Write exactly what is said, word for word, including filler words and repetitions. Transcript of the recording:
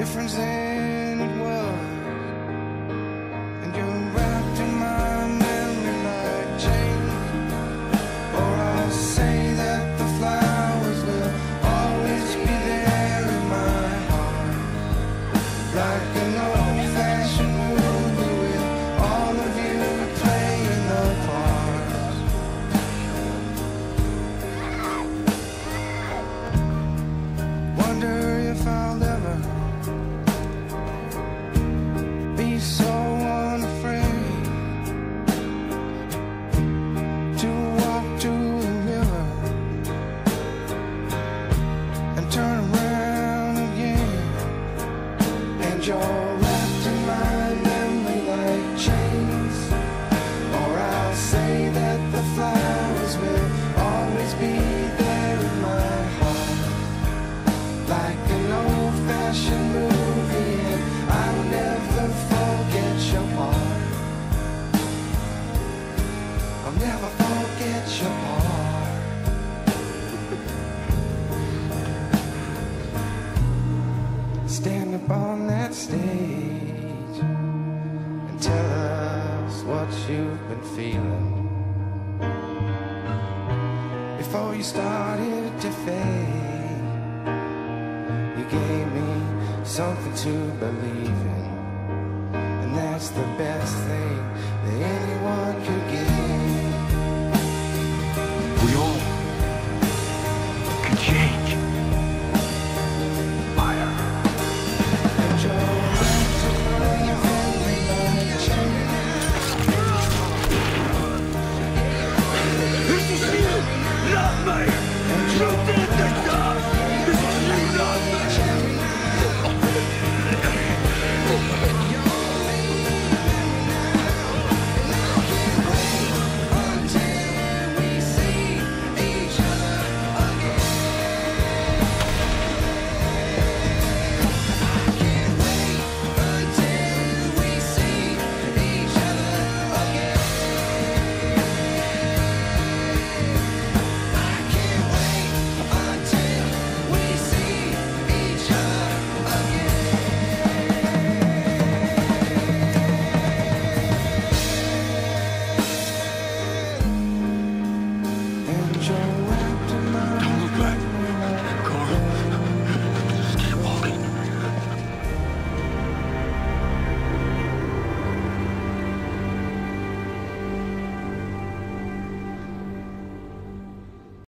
difference than it was. And you're wrapped in my memory like chains. Or I'll say that the flowers will always be there in my heart, like an old-fashioned movie with all of you playing the parts. Wonder if I'll ever be so unafraid to walk to the river and turn around again. And you're wrapped in my memory like chains. Or I'll say that the flowers will always be there in my heart, like an old-fashioned movie, and I'll never forget your part. I'll never forget your part. Stand up on that stage and tell us what you've been feeling before you started to fade. You gave me something to believe in, and that's the best thing that anyone could give. We all can change. Fire. And you're wrapped in my memory like chains. This is you, not me. You did this job. This is you, not me. And you're